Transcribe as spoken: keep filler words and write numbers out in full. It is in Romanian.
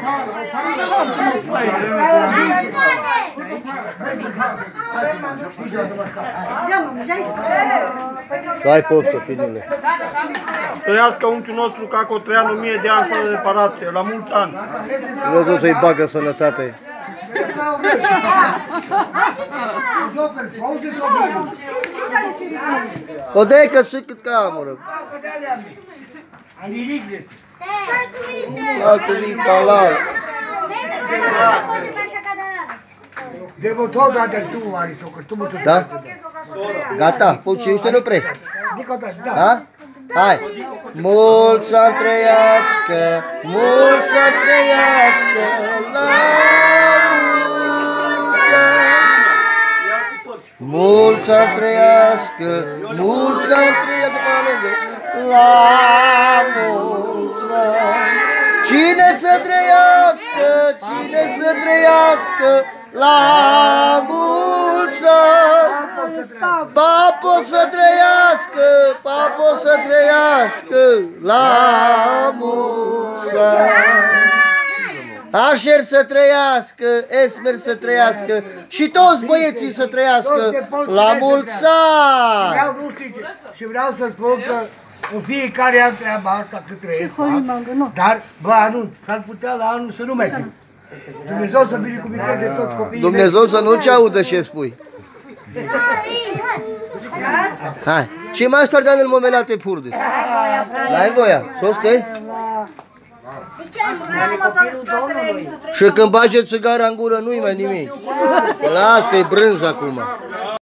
Să ai poftă, finile. Trăiască unchiul nostru ca Cotreanu mie de ani fără reparație, la mulți ani. Dumnezeu să-i bagă sănătate. O dai că sunt cât cameră. Altă zi, palau. Da? Gata, puci, ești nu pre. Da? Hai! Mult să trăiască, mult să trăiască, la mulți ani. Mult să trăiască, mult să trăiască, la mulți ani. Cine să trăiască, cine să trăiască, la mulți ani. Papo să trăiască, papo să trăiască, la mulți ani. Așer să trăiască, Esmer să trăiască și toți băieții să trăiască la mulți ani. Și vreau să spun că în fiecare an treaba asta cât trăiesc, dar vă anunț, s-ar putea la anul să nu mai fiu. Dumnezeu să binecuvinteze toți copiii. Dumnezeu să nu-ți audă ce spui. Hai, ce mai stai în momentul te purde? N-ai voia, să stai? Și când bage țigara în gură nu-i mai nimic. Las că e brânză acum.